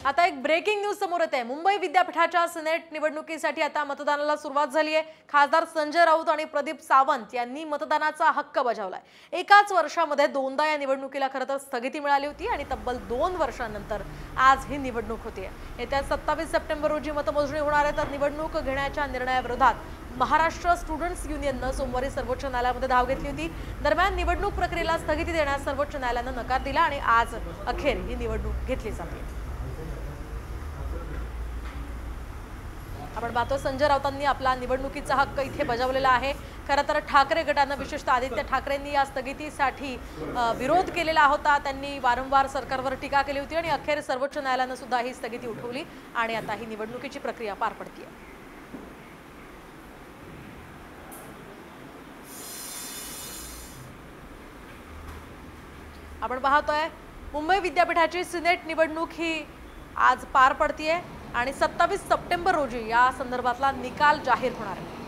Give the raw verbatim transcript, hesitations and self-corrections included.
आता एक breaking news समोर येते। मुंबई विद्यापीठाच्या सिनेट निवडणुकीसाठी आता मतदानाला सुरुवात झाली आहे। खासदार संजय राऊत आणि प्रदीप सावंत यांनी मतदानाचा हक्क बजावलाय। एकाच वर्षामध्ये दोनदा या निवडणुकीला खरं तर स्थगिती मिळाली होती आणि तब्बल दोन वर्षांनंतर आज ही निवडणूक होतीये। येत्या सत्तावीस सप्टेंबर रोजी मतमोजणी होणार आहे। तर निवडणूक घेण्याच्या निर्णयाविरोधात महाराष्ट्र स्टुडंट्स युनियनने सोमवारी सर्वोच्च न्यायालयामध्ये धाव घेतली होती। दरम्यान निवडणूक प्रक्रियेला स्थगिती देण्यास सर्वोच्च न्यायालयाने नकार दिला आणि आज अखेर ही निवडणूक घेतली जाते। आपण पाहतो संजय राऊतांनी आपला निवडणुकीचा हक्क इथे बजावलेला आहे। खरं तर ठाकरे गटाने विशेषतः आदित्य ठाकरेंनी या स्थगितीसाठी विरोध केलेला होता। त्यांनी वारंवार सरकारवर टीका केली होती आणि अखेर सर्वोच्च न्यायालयाने सुद्धा ही स्थगिती उठवली आणि आता ही निवडणुकीची प्रक्रिया पार पडते। आपण पाहतोय मुंबई विद्यापीठाची सिनेट निवडणूक ही आज पार पडतीये आणि सत्तावीस सप्टेंबर रोजी या संदर्भातला निकाल जाहीर होणार आहे।